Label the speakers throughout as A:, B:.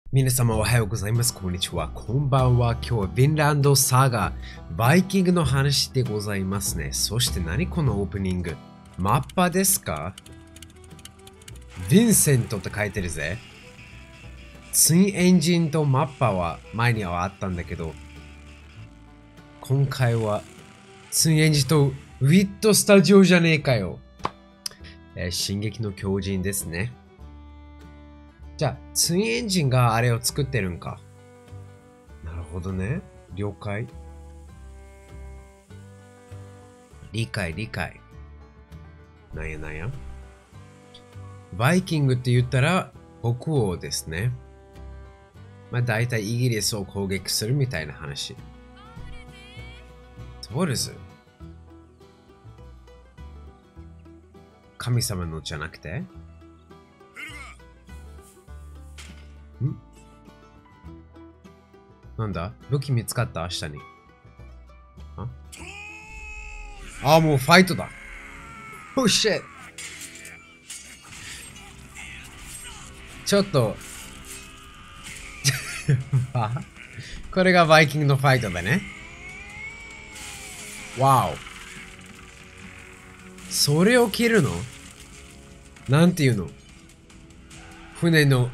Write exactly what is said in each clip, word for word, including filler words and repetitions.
A: 皆様おはようございます。こんにちは。こんばんは。今日はヴィンランドサーガ、バイキングの話でございますね。そして何このオープニング？マッパですか？ヴィンセントって書いてるぜ。ツインエンジンとマッパは前にはあったんだけど、今回はツインエンジンとウィットスタジオじゃねえかよ。えー、進撃の巨人ですね。じゃあ、ツインエンジンがあれを作ってるんか。なるほどね。了解。理解、理解。なんやなんや。バイキングって言ったら北欧ですね。まあ大体イギリスを攻撃するみたいな話。トールズ？神様のじゃなくて？ん？なんだ？武器見つかった？明日に。ああ、もうファイトだ。Oh shit! ちょっとこれがバイキングのファイトだね。わお。それを切るの？なんていうの？船の。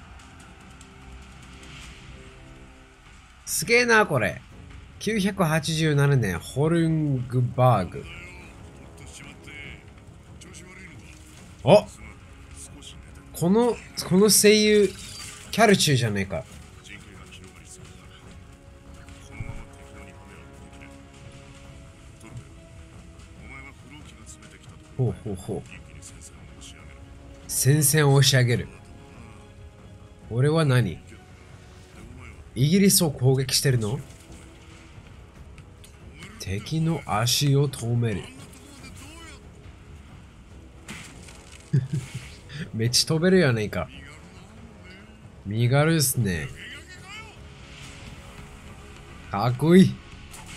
A: すげえな、これ。きゅうひゃくはちじゅうななねん、ホルングバーグ。あ、この、この声優、キャルチューじゃねえか。ほうほうほう。戦線を押し上げる。俺は何？イギリスを攻撃してるの？敵の足を止める。めっちゃ飛べるやねえか。身軽っすね。かっこいい。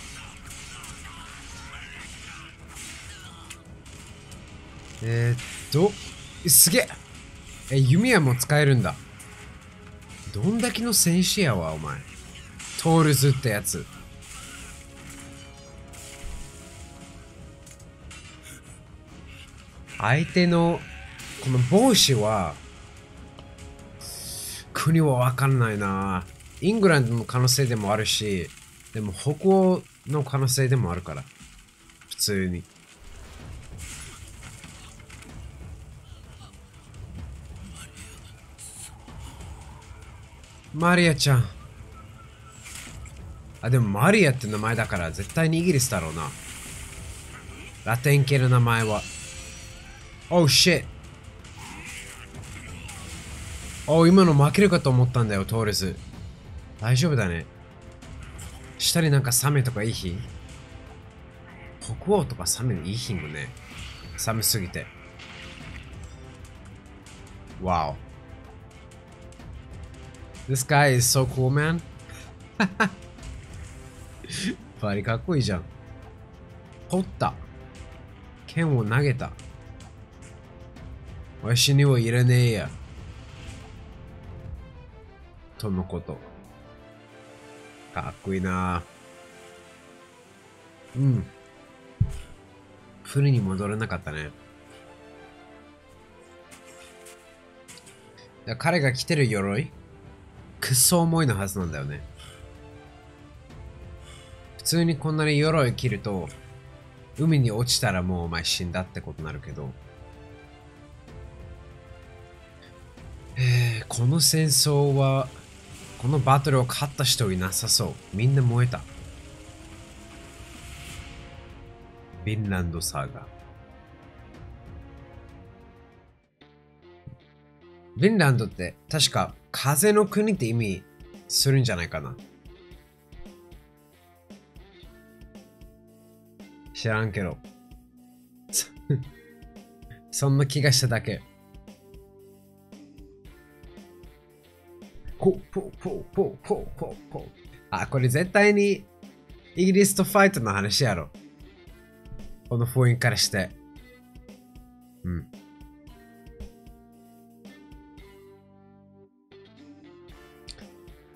A: えー、っと、すげえ。え、弓矢も使えるんだ。どんだけの戦士やわ、お前。トールズってやつ。相手の、この帽子は、国はわかんないな。イングランドの可能性でもあるし、でも北欧の可能性でもあるから。普通に。マリアちゃん。あ、でもマリアって名前だから絶対にイギリスだろうな。ラテン系の名前は。Oh shit! お今の負けるかと思ったんだよ、トーレス。大丈夫だね。下になんかサメとかいい日？北欧とかサメのいい日もね。寒すぎて。Wow. This guy is so cool, man. バリかっこいいじゃん。取った。剣を投げた。わしにはいらねえや。とのこと。かっこいいな。うん。船に戻れなかったね。だ彼が着てる鎧、くっそ重いのはずなんだよね。普通にこんなに鎧着ると、海に落ちたらもうお前死んだってことになるけど。えー、この戦争は、このバトルを勝った人いなさそう。みんな燃えた。ヴィンランドサーガ。ヴィンランドって確か風の国って意味するんじゃないかな。知らんけど。そんな気がしただけ。ポーポーポーポーポーポーポー。あ、これ絶対にイギリスとファイトの話やろ。この雰囲気からして。うん。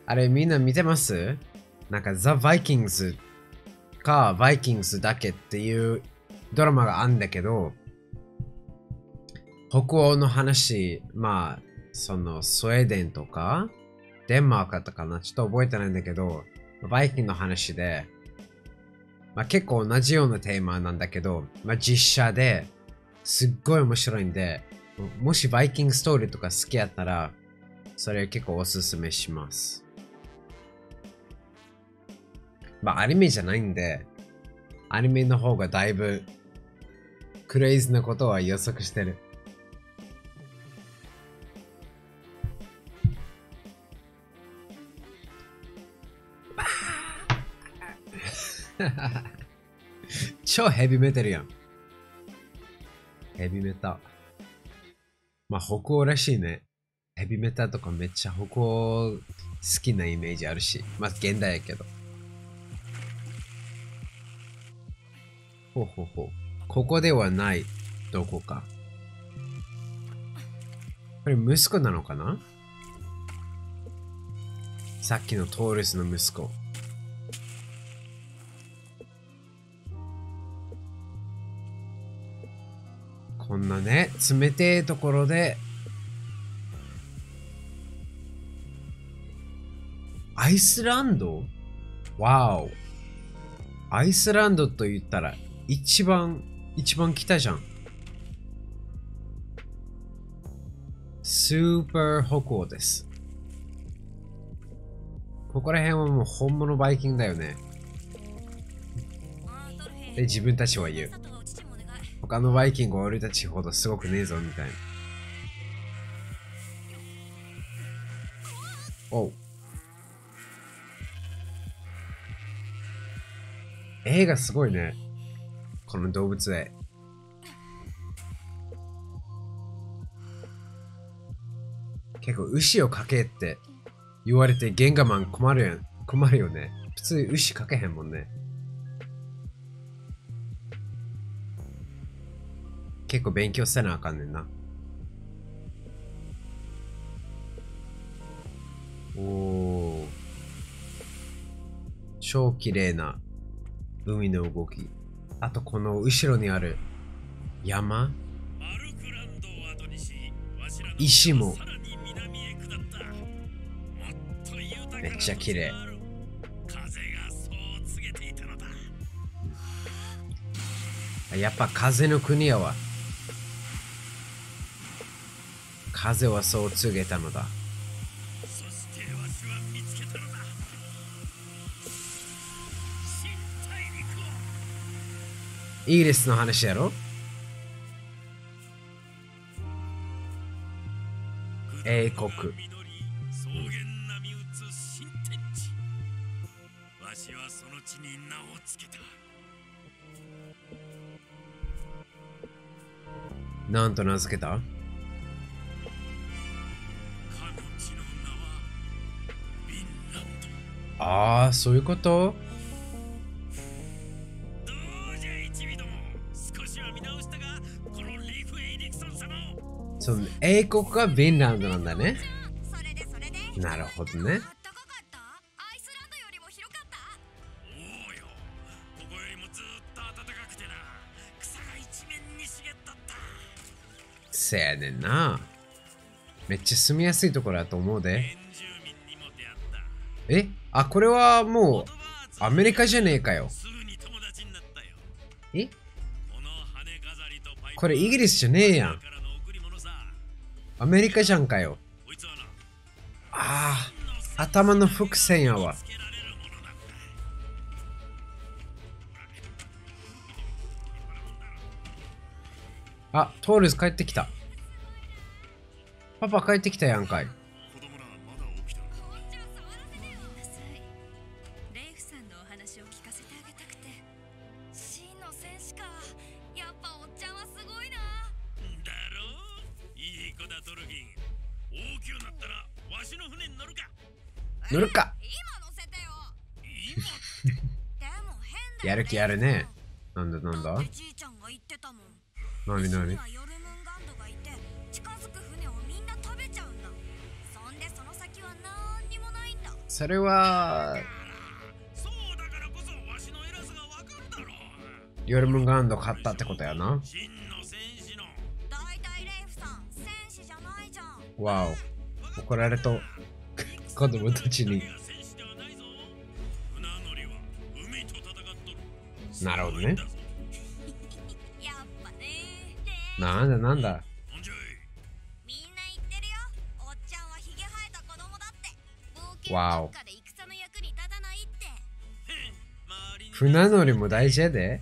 A: あれみんな見てます？なんかザ・バイキングズかバイキングズだけっていうドラマがあるんだけど、北欧の話、まあ、そのスウェーデンとかデンマークだったかな、ちょっと覚えてないんだけど、バイキングの話で、まあ、結構同じようなテーマなんだけど、まあ、実写ですっごい面白いんで、もしバイキングストーリーとか好きやったら、それ結構おすすめします。まあ、アニメじゃないんで、アニメの方がだいぶクレイズなことは予測してる。超ヘビメタルやん。ヘビメタ。まあ北欧らしいね。ヘビメタとかめっちゃ北欧好きなイメージあるし。まあ現代やけど。ほうほうほう。ここではない。どこか。これ息子なのかな？さっきのトーレスの息子。こんなね、冷てえところで、アイスランド？わお。アイスランドと言ったら、一番、一番北じゃん。スーパー北欧です。ここら辺はもう本物バイキングだよね。で、自分たちは言う。他のバイキングは俺たちほどすごくねえぞみたいな。おう。絵がすごいね。この動物絵。結構牛を描けって言われてゲンガマン困るやん。困るよね。普通牛描けへんもんね。結構勉強せなあかんねんな。おお。超綺麗な海の動き。あとこの後ろにある山、石もめっちゃ綺麗。やっぱ風の国やわ。風はそう告げたのだ。イギリスの話やろ？英国。なんと名付けた？ああ、そういうこと？その英国がフィンランドなんだね。なるほどね。せやねんな。めっちゃ住みやすいところだと思うで。え？あ、これはもうアメリカじゃねえかよ。え？これイギリスじゃねえやん。アメリカじゃんかよ。ああ、頭の伏線やわ。あ、トールズ帰ってきた。パパ帰ってきたやんかい。乗るか。やる気あるね。なんだなんだ。なになに。 それはヨルムンガンド買ったってことやな。わお、怒られと子供たちに。なるほどね。なんだなんだ。わお。船乗りも大事やで。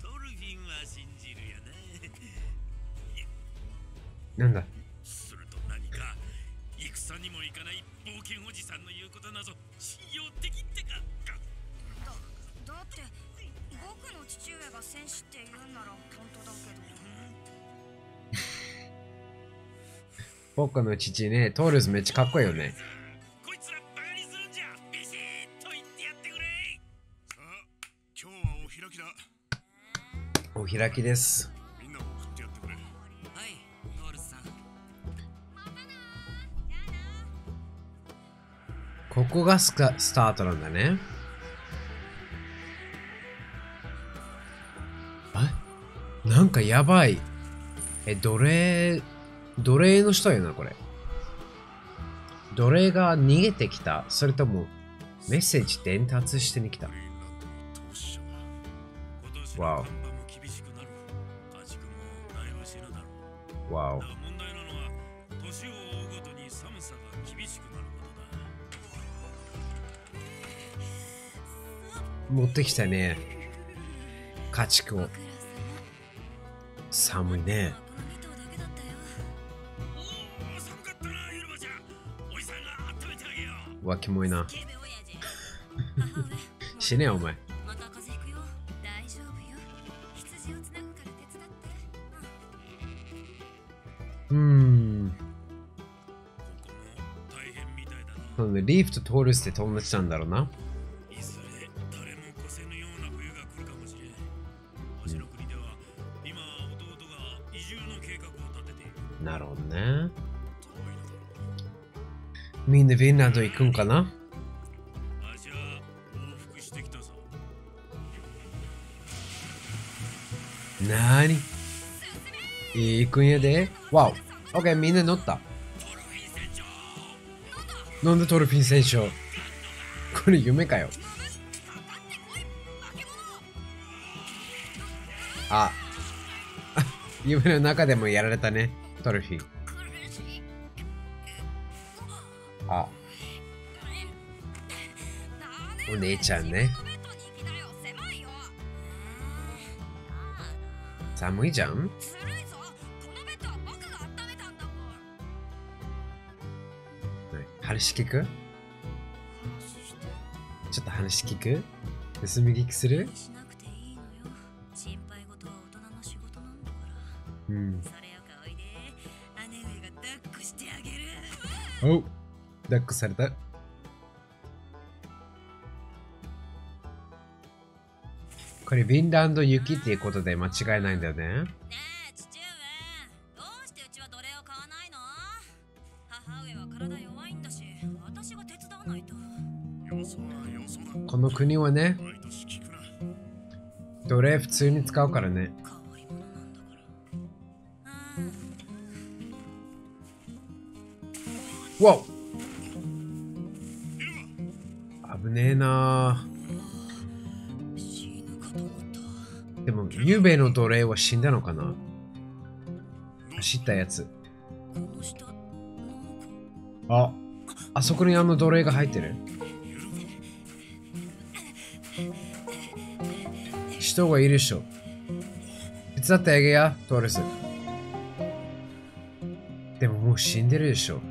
A: なんだ。
B: すると何か戦にも行かない冒険おじさんの言うことなぞ信用的ってか。
C: だ、だって僕の父上が戦士って言うんなら本当だけど。
A: 僕の父ね、トールズめっちゃかっこいいよね。
B: こいつらバカにするんじゃビシッと言ってやってくれ。さあ、今日はお開きだ。
A: お開きです。
B: みんなを送ってやってくれ。はい、トールズさん。
A: ここがスカスタートなんだね。あ、なんかやばい。え、奴隷、奴隷の人やな、これ。奴隷が逃げてきた。それとも、メッセージ伝達してに来た。わお。わお。
B: 問題なのは、年を追うごとに寒さが厳しくなることだ。
A: 持ってきたね。家畜を。寒いね。わきもいな。死ねよお前。
C: また風邪ひくよ。大丈夫よ。羊をつなぐから手伝って。
A: うーん。
B: ここも大変みたいだな。
A: そうね、リーフとトールスって友達なんだろうな。
B: いずれ誰も越せぬような冬が来るかもしれん。星の国では今弟が移住の計画を立てている。
A: なるほどね。
B: 遠いのだろう。
A: みんなフィンランド行くんかな。
B: あじゃあ往復してきたぞ。
A: なーに行くんやで。わお。オッケー、みんな乗った。なんでトルフィン戦勝。これ夢かよ。あ、夢の中でもやられたね、トルフィン。あ、お姉ちゃんね。寒いじゃん。話聞く？ちょっと話聞く？盗み聞きする？うん。おう、抱っこされた。これ、フィンランド行きっていうことで間違いないんだよね。
C: ねえ、父上。どうしてうちは奴隷を買わないの？母上は体弱いんだし、私が手伝わないと。
B: よそはよそだ。
A: この国はね、
B: 毎年聞くな。
A: 奴隷普通に使うからね。
C: 変わり者なんだから。
A: わお、危ねえな。
C: 死ぬかと思った。
A: でも、ゆうべの奴隷は死んだのかな。走ったやつ。
C: この下、なんか
A: あ、あそこにあの奴隷が入ってる。人がいるでしょ。手伝ってあげや、トーレス。でももう死んでるでしょ。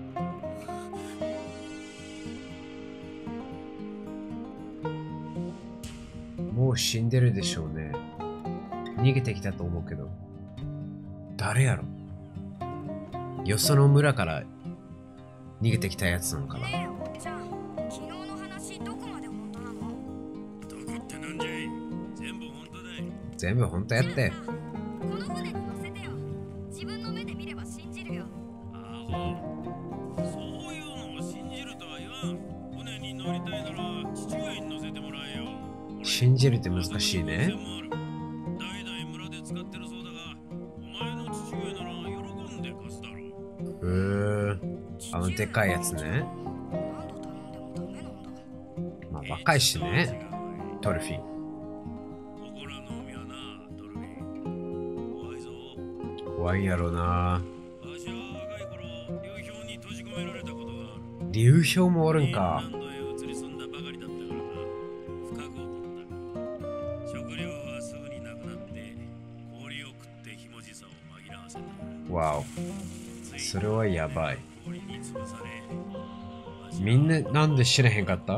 A: もう死んでるでしょうね。逃げてきたと思うけど。誰やろ。よその村から逃げてきたやつなのかな。
C: ねえ、おっちゃん。昨日の話、どこまで本当なの？
B: どこってなんじゃい。全部本当だい。
A: 全部本当やって。
C: この船に乗せてよ。自分の目で見れば信じるよ。
B: アホ。そういうのを信じるとは言わん。船に乗りいたいなら父親に乗せてもらえよ。
A: 信じるって難しいね。
B: 代々村で使ってるそうだが、お前の父親なら喜んで貸すだろう。
A: へー、あのでかいやつね。まあ若いしね、トルフィー。怖いやろな。流氷もおるんか。わお、それはやばい。みんななんで知らへんかった？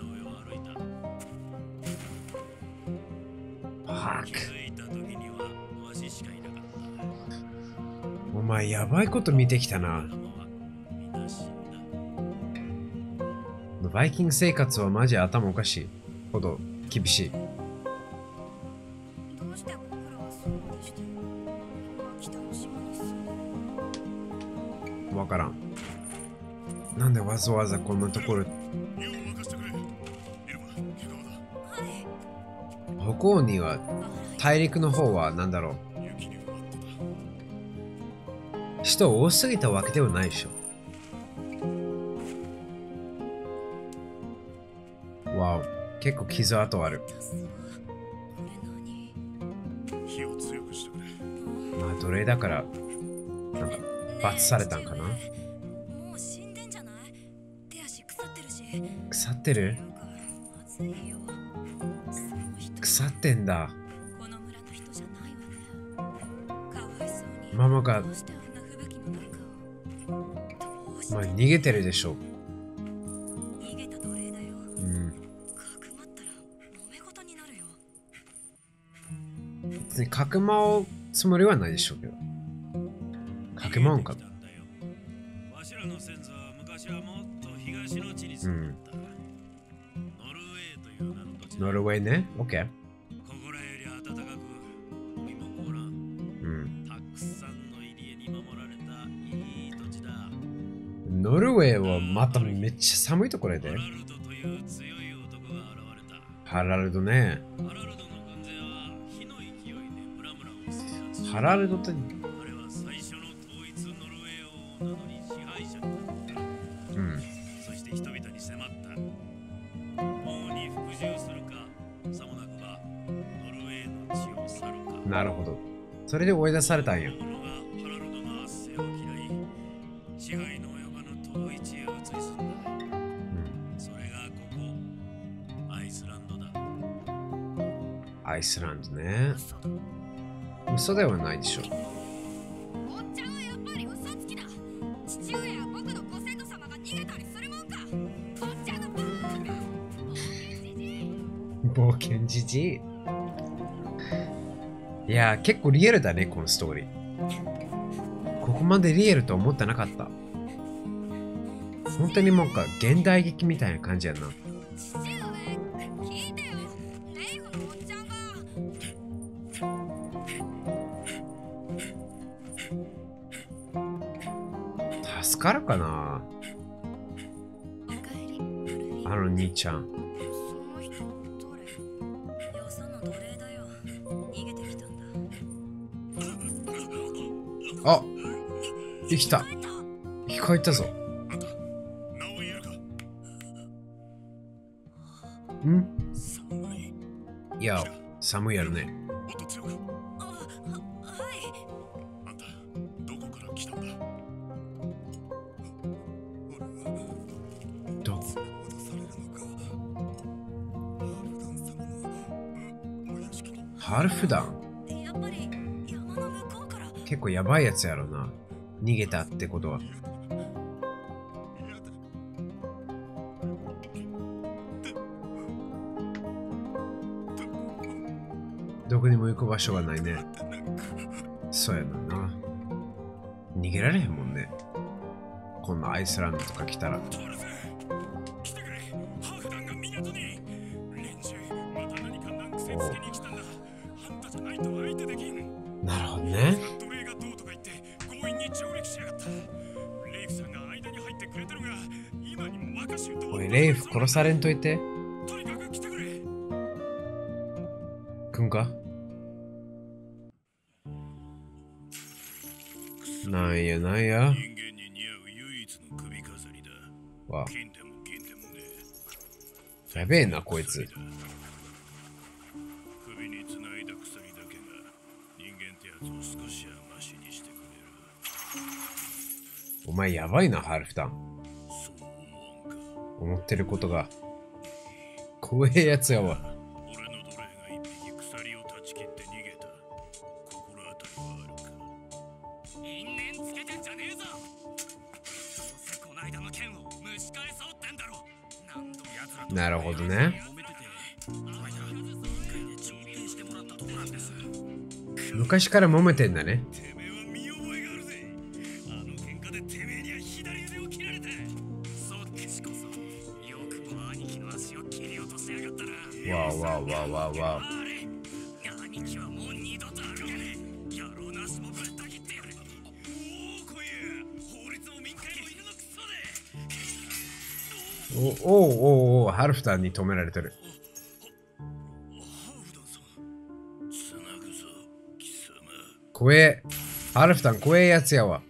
A: パーク。お前やばいこと見てきたな。バイキング生活はマジ頭おかしいほど厳しい。
C: どうして僕らはそうまでして北の島に住んでる？
A: わからん。なんでわざわざこんなところ。北欧には大陸の方は何だろう。人多すぎたわけではないでしょ。わお、結構傷跡ある。まあ奴隷だからなんか罰されたんかな。
C: もう死んでんじゃない？手足腐ってるし。
A: 腐ってる？腐ってんだ。
C: この村の人じゃないわね。かわいそうに。
A: ママが
C: どうしてあんな吹雪の中を。どうして
A: まあ逃げてるでしょ。
C: 逃げた奴隷だよ。
A: うん。
C: かくまったら揉め事になるよ。
A: 別にかくまうつもりはないでしょうけど。かくまうんか。
B: わしらの先祖は昔はもっと東の地に住んでた。ノルウェーという名の土地だ。
A: ノルウェーね。オッケー。
B: ここらより暖かく、海も凍らん。
A: うん。
B: たくさんの入り江に守られたいい土地だ。
A: ノルウェーはまためっちゃ寒いところで。
B: ハラルドという強い男が現れた。
A: ハラルドね。
B: ハラルドの軍勢は火の勢いでムラムラを制圧し、
A: ハラルドって。
B: 彼は最初の統一ノルウェーを名乗り支配者になった。
A: うん。
B: そして人々に迫った。王に服従するか、さもなくばノルウェーの地を去るか。
A: なるほど。それで追い出されたんよ。
B: 者がハラルドの圧政を嫌い、支配の及ばぬ統一へ移り住んだ。それがここ、アイスランドだ。
A: アイスランドね。嘘ではないでしょ。
C: おっちゃんはやっぱり嘘つきだ。父親や僕のご先祖様が逃げたりするもんか。おっちゃんのバーカ。
A: 冒険じじい。いやー、結構リアルだね、このストーリー。ここまでリアルと思ってなかった。本当にもうか現代劇みたいな感じやな。
C: 父上、聞いてよ。レイフのおっちゃんが。
A: 助かるかな、
C: おかえり、
A: あの兄ちゃん。
C: その人どれ？よその奴隷だよ。逃げてきたんだ。
A: あ、生きた。生き返ったぞ。ん？いや、寒いやろね。
C: あ、は、はい。
B: あんた、どこから来たんだ？
A: どハルフダン？
C: やっぱり山の向こうから。
A: 結構やばいやつやろな。逃げたってことは。どこにも行く場所がないね。そうやなな。逃げられへんもんね。こんなアイスランドとか来たら。
B: 来てくれ、ハーフ団が港に。連中、また何か難癖つけに来たんだ。あんたじゃないと相手できん。
A: なるほどね。
B: 奴隷がどうとか言って強引に上陸しやがった。レイフさんが間に入ってくれてるが、今にも若衆どうに
A: レイフ殺されんといて。
B: とにかく来てくれ。
A: くんかなんやなんや。
B: 人間に似合う唯一の首飾りだ。
A: わ
B: 金でも銀でもね。
A: やべえなこいつ。
B: 首につないだ鎖だけが人間ってやつを少しはマシにしてくれる。
A: お前やばいなハルフタン。
B: そう思わんか。
A: 思ってることが怖えやつやわ。
B: 俺の奴隷が一匹鎖を断ち切って逃げた。心当たりはあるか。因縁つけてんじゃねえぞ。どうせこないだの剣を蒸し返そうってんだろ。何度奴らと
A: なるほどね。
B: 揉めてて、この間一回で調停してもらったとこなんです。
A: 昔から揉めてんだね。
B: てめえは見覚えがあるぜ。あの喧嘩でてめえには左腕を切られた。そっちこそよくも兄貴の足を切り落としやがったな。
A: わーわーわーわーわ
B: あれ兄貴はもう二度と歩けねえ。野郎なしもぶった切ってやる。おおこいや法律も民会も犬のクソで。
A: ー。おおおおおハルフタンに止められてる。
B: ハーフダンさんつなぐぞ貴様。
A: 怖え。ハルフタン怖えやつやわ。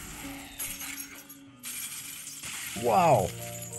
A: わお。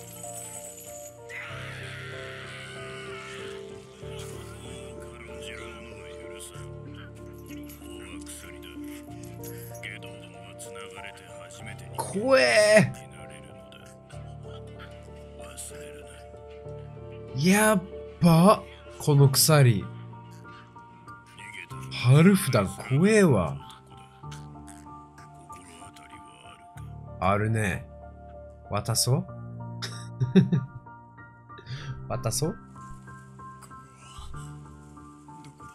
B: 軽んじる者は許さん。法は鎖だ。ゲドウどもはつながれて初めてに
A: 怖え。
B: なれるのだ。忘れるな。
A: やっば。この鎖。
B: 逃げたの
A: ハルフタン怖えわ。
B: 心当たりはあるか。
A: あるね。渡そう渡そう
B: どこだ。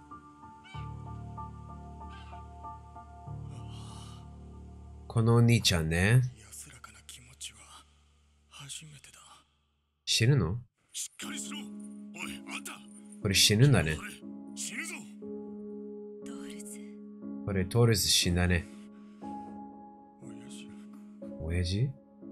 A: このお兄ちゃんね。
B: 安らかな気持ちは初めてだ。
A: 死ぬの
B: しっかりしろ。おいあんた。
A: これ死ぬんだね。
B: これ死ぬぞ。
C: ドールズ。
A: これトールス死んだね。
B: 親父、
A: 親父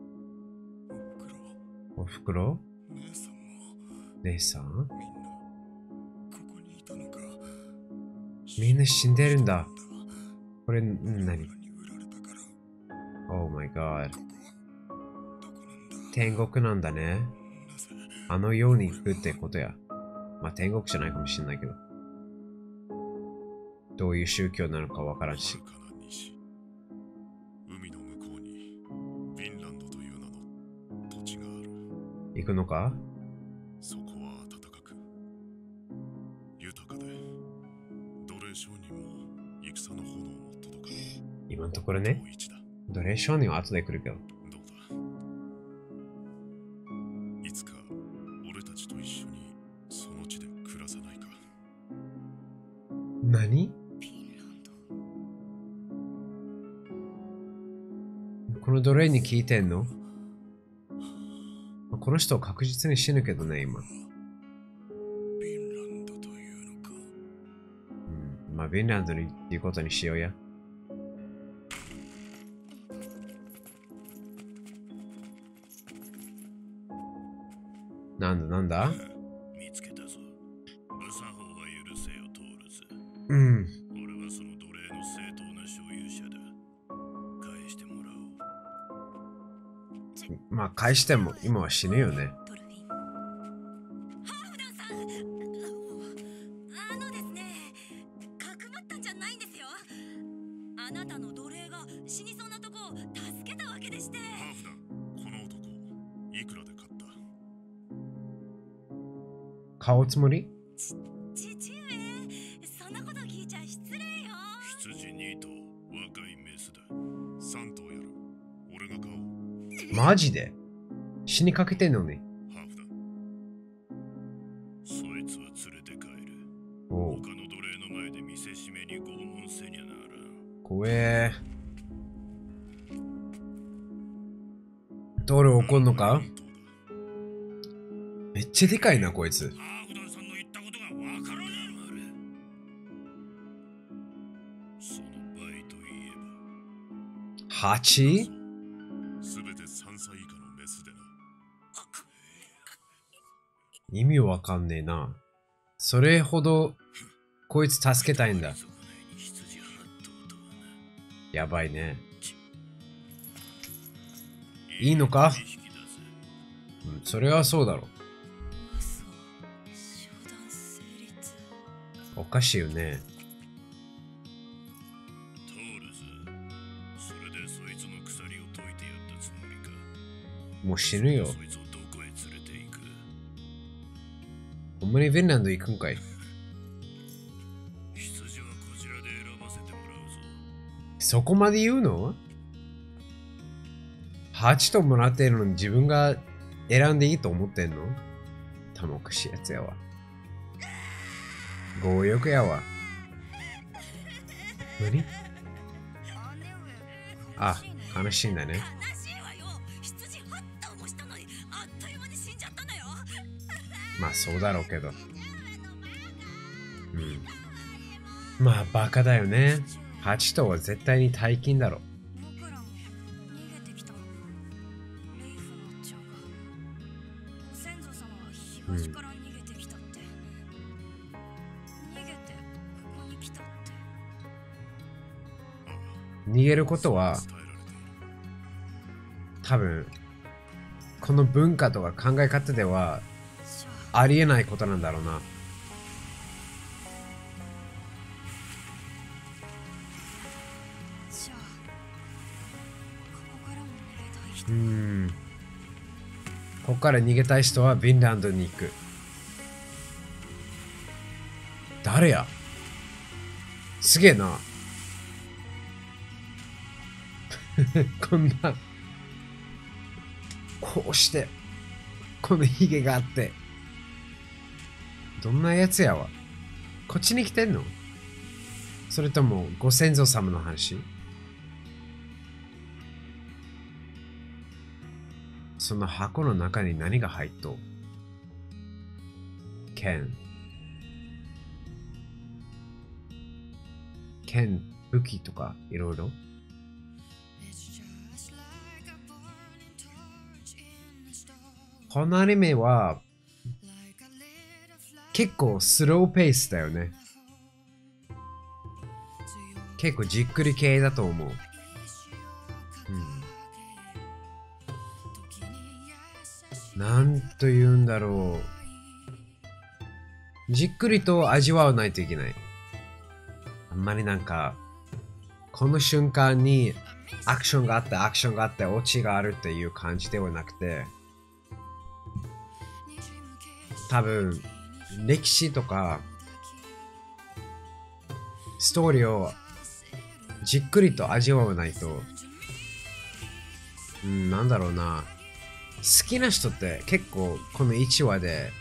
B: おふくろ、
A: おふくろ
B: 姉さんも
A: 姉さん
B: みんなここにいたのか。
A: みんな死んでるんだ。これ、ん何
B: に売られたから。
A: Oh my god。
B: ここはどこなんだ。
A: 天国なんだね。
B: なぜ
A: あの世に行くってことや。まあ天国じゃないかもしれないけど。どういう宗教なのかわからんし。
B: 遥かな西、海の向こうにフィンランドという名の土地がある。
A: 行くのか
B: そこは暖かく豊かで、奴隷商人も戦の炎も届かない。
A: 今のところね。
B: 遠い地だ。
A: 奴隷商人は後で来るけど。
B: どうだ。いつか俺たちと一緒にその地で暮らさないか。
A: 何
C: フィンランド。
A: この奴隷に聞いてんの？この人は確実に死ぬけどね、今。
B: フィンランドというのか。
A: うん、まあ、フィンランドにっていうことにしようや。なんだなんだ
B: 見つけたぞ。無作法は許せよ、トールズ。
A: うん。
B: 俺はその奴隷の正当な所有者だ。返してもらおう。
A: まあ、返しても今は死ぬよね。
C: ドルフィン。ハーフダンさん。あのですね、かくまったんじゃないんですよ。あなたの奴隷が死にそうなとこを助けたわけでして。
B: ハーフだ。この男、いくらで買った？
A: 買うつもり？
C: ち父上、そんなこと聞いちゃ失礼よ。
B: 羊に頭、若いメスだ。さん頭やる。俺が買おう。
A: マジで死にかけてんのに。
B: ハーフだ。そいつは連れて帰る。
A: おう、
B: 他の奴隷の前で見せしめに拷問せにゃならん。
A: 怖え。どれ怒んのか？
B: 本当だ。
A: めっちゃでかいな、こいつ。
B: ハーフダンさんの言ったことがわからないのあれ。その倍といえば。
A: はち？
B: すべてさんさい以下のメスでな。
A: 意味わかんねえな。それほどこいつ助けたいんだ。やばいね。いいのか？うん、それはそうだろう。おかしいよね。
B: トールズ、それでそいつの鎖を解いてやったつもりか。
A: もう死ぬよ。
B: そいつをどこへ連れて行く？
A: ほんまにフィンランド行くんかい？
B: 羊はこちらで選ばせてもらうぞ。
A: そこまで言うの？はちともらってるのに自分が選んでいいと思ってんの？たもくしいやつやわ。強欲やわ。何？あ、悲しいんだね。
C: 悲しいわよ。羊はっ頭もしたのにあっという間に死んじゃったのよ。
A: まあそうだろうけど。うん。まあバカだよね。はち頭は絶対に大金だろ。
C: 僕らも逃げてきたの。レイフのおっちゃんが。ご先祖様は東から逃げてきたって。逃げてここに来たって。
A: 逃げることは
B: 伝えられている。
A: 多分この文化とか考え方では
C: じゃあ
A: ありえないことなんだろうな。
C: じゃあここからも逃げたい人。
A: うーん。ここから逃げたい人はフィンランドに行く。誰や？すげえな。こんな、こうして、このヒゲがあって。どんなやつやわ。こっちに来てんの？それともご先祖様の話？その箱の中に何が入っと？剣。剣、武器とかいろいろ。このアニメは結構スローペースだよね。結構じっくり系だと思う。うん。なんと言うんだろう。じっくりと味わわないといけない。あんまりなんか、この瞬間にアクションがあって、アクションがあって、オチがあるっていう感じではなくて、多分、歴史とか、ストーリーをじっくりと味わわないと、うん、なんだろうな。好きな人って結構このいちわで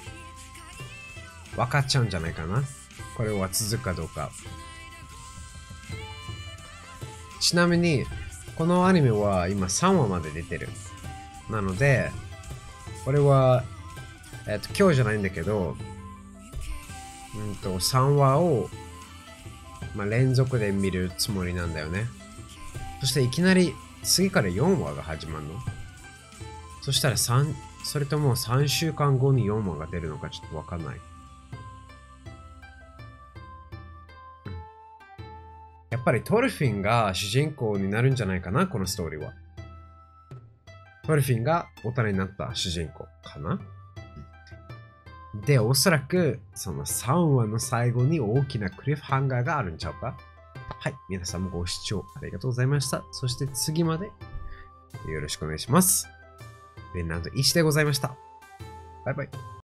A: 分かっちゃうんじゃないかな。これは続くかどうか。ちなみに、このアニメは今さんわまで出てる。なので、これは、えっと、今日じゃないんだけど、うんと、さんわを、まあ、連続で見るつもりなんだよね。そしていきなり次からよんわが始まるの。そしたらさん、それともさんしゅうかんごによんわが出るのかちょっとわかんない。やっぱりトルフィンが主人公になるんじゃないかな、このストーリーは。トルフィンが大人になった主人公かな。で、おそらくそのさんわの最後に大きなクリフハンガーがあるんちゃうか。はい、皆さんもご視聴ありがとうございました。そして次までよろしくお願いします。フィンランドいちでございました。バイバイ。